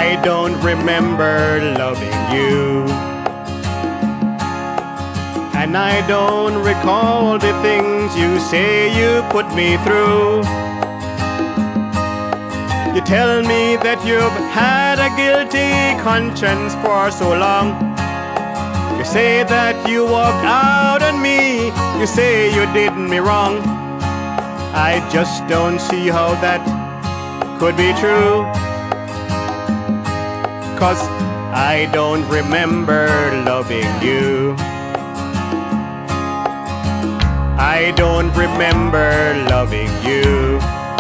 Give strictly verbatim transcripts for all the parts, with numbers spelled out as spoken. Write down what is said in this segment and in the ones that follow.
I don't remember loving you, and I don't recall the things you say you put me through. You tell me that you've had a guilty conscience for so long. You say that you walked out on me. You say you did me wrong. I just don't see how that could be true, 'cause I don't remember loving you. I don't remember loving you.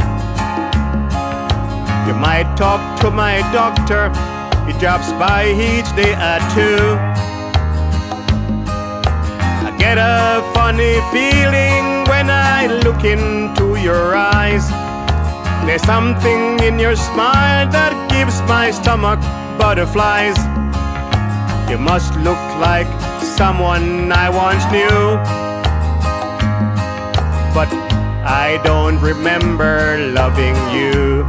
You might talk to my doctor. He drops by each day at two. I get a funny feeling when I look into your eyes. There's something in your smile that gives my stomach butterflies. You must look like someone I once knew, but I don't remember loving you.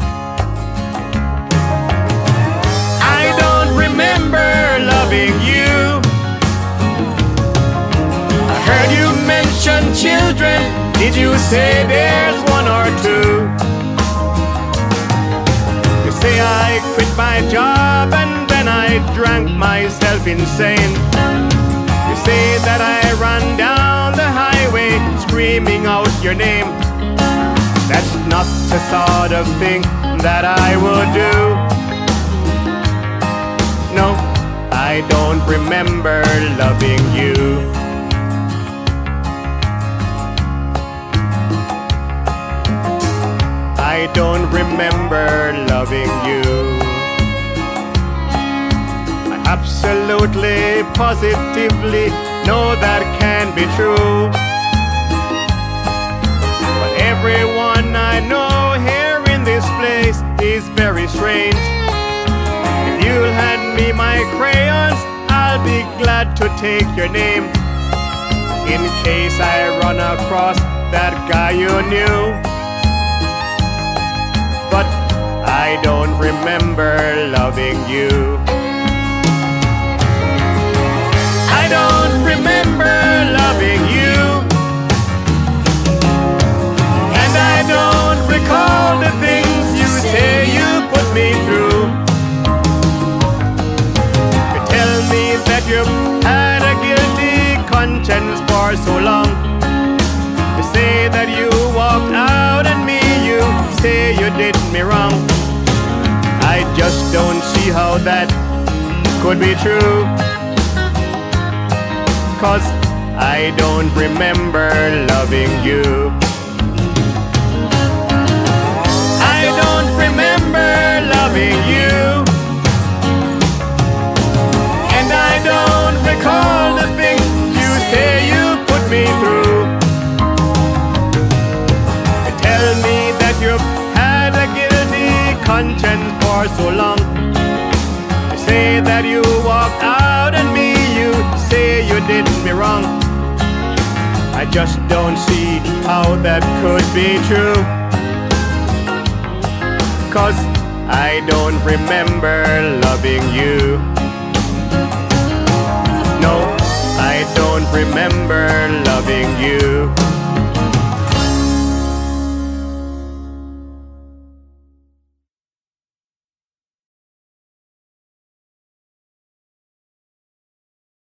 I don't remember loving you. I heard you mention children. Did you say there's one or two? You say I quit my job and then I drank myself insane. You say that I ran down the highway screaming out your name. That's not the sort of thing that I would do. No, I don't remember loving you. I don't remember loving you. I absolutely, positively know that can't be true. But everyone I know here in this place is very strange. If you'll hand me my crayons, I'll be glad to take your name, in case I run across that guy you knew. But I don't remember loving you. I don't remember loving you, and I don't recall the things you say you put me through. You tell me that you've had a guilty conscience for so long. You say that you walked out on me. You say you did me wrong. I just don't see how that could be true, 'cause I don't remember loving you. I don't remember loving you, and I don't recall the things you say you put me through. You tell me that you've had a guilty conscience for so long. You say that you walked out on me. You say you did me wrong. I just don't see how that could be true, 'cause I don't remember loving you. No, I don't remember loving you.